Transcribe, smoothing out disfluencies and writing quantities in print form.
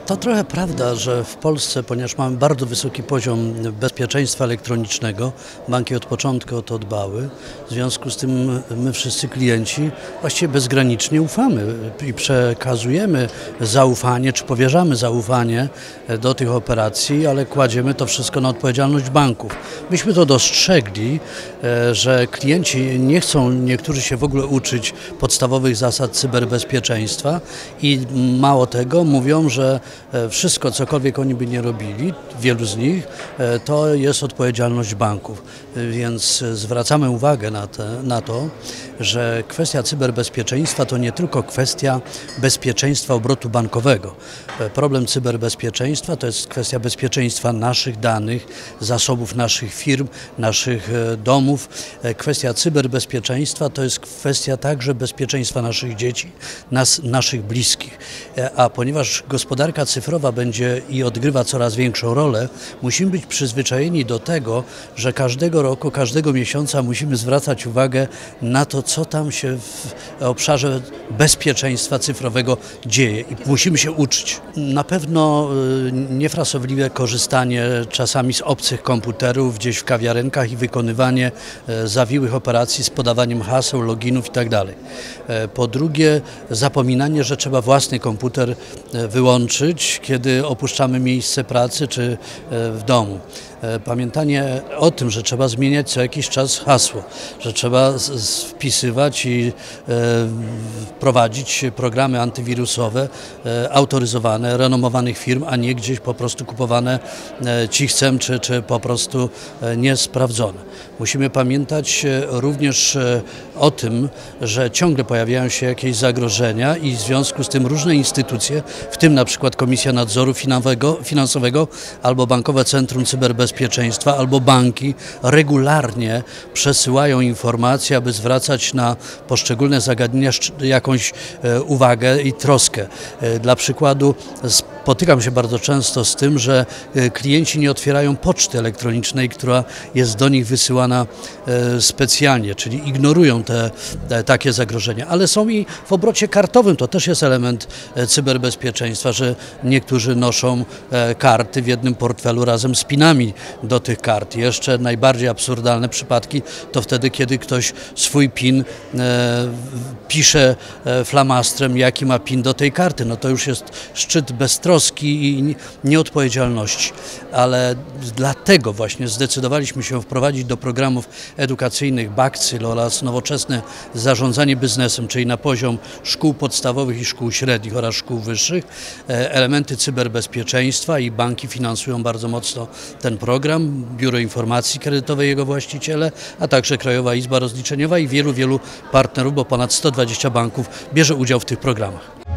To trochę prawda, że w Polsce, ponieważ mamy bardzo wysoki poziom bezpieczeństwa elektronicznego, banki od początku o to dbały, w związku z tym my wszyscy klienci właściwie bezgranicznie ufamy i przekazujemy zaufanie, czy powierzamy zaufanie do tych operacji, ale kładziemy to wszystko na odpowiedzialność banków. Myśmy to dostrzegli, że klienci nie chcą, niektórzy się w ogóle uczyć podstawowych zasad cyberbezpieczeństwa i mało tego mówią, że wszystko, cokolwiek oni by nie robili, wielu z nich, to jest odpowiedzialność banków. Więc zwracamy uwagę na to, że kwestia cyberbezpieczeństwa to nie tylko kwestia bezpieczeństwa obrotu bankowego. Problem cyberbezpieczeństwa to jest kwestia bezpieczeństwa naszych danych, zasobów naszych firm, naszych domów. Kwestia cyberbezpieczeństwa to jest kwestia także bezpieczeństwa naszych dzieci, naszych bliskich. A ponieważ gospodarka cyfrowa będzie i odgrywa coraz większą rolę, musimy być przyzwyczajeni do tego, że każdego roku, każdego miesiąca musimy zwracać uwagę na to, co tam się w obszarze bezpieczeństwa cyfrowego dzieje i musimy się uczyć. Na pewno niefrasobliwe korzystanie czasami z obcych komputerów gdzieś w kawiarenkach i wykonywanie zawiłych operacji z podawaniem haseł, loginów itd. Po drugie, zapominanie, że trzeba własny komputer wyłączyć, kiedy opuszczamy miejsce pracy czy w domu. Pamiętanie o tym, że trzeba zmieniać co jakiś czas hasło, że trzeba wpisywać i prowadzić programy antywirusowe autoryzowane, renomowanych firm, a nie gdzieś po prostu kupowane cichcem czy po prostu niesprawdzone. Musimy pamiętać również o tym, że ciągle pojawiają się jakieś zagrożenia i w związku z tym różne instytucje, w tym na przykład Komisja Nadzoru Finansowego albo Bankowe Centrum Cyberbezpieczeństwa, albo banki regularnie przesyłają informacje, aby zwracać na poszczególne zagadnienia jakąś uwagę i troskę. Dla przykładu spotykam się bardzo często z tym, że klienci nie otwierają poczty elektronicznej, która jest do nich wysyłana specjalnie, czyli ignorują takie zagrożenia. Ale są i w obrocie kartowym, to też jest element cyberbezpieczeństwa, że niektórzy noszą karty w jednym portfelu razem z pinami do tych kart. Jeszcze najbardziej absurdalne przypadki to wtedy, kiedy ktoś swój PIN pisze flamastrem, jaki ma PIN do tej karty. No to już jest szczyt beztroski i nieodpowiedzialności. Ale dlatego właśnie zdecydowaliśmy się wprowadzić do programów edukacyjnych BAKCYL oraz nowoczesne zarządzanie biznesem, czyli na poziom szkół podstawowych i szkół średnich oraz szkół wyższych, elementy cyberbezpieczeństwa i banki finansują bardzo mocno ten program, Biuro Informacji Kredytowej, jego właściciele, a także Krajowa Izba Rozliczeniowa i wielu partnerów, bo ponad 120 banków bierze udział w tych programach.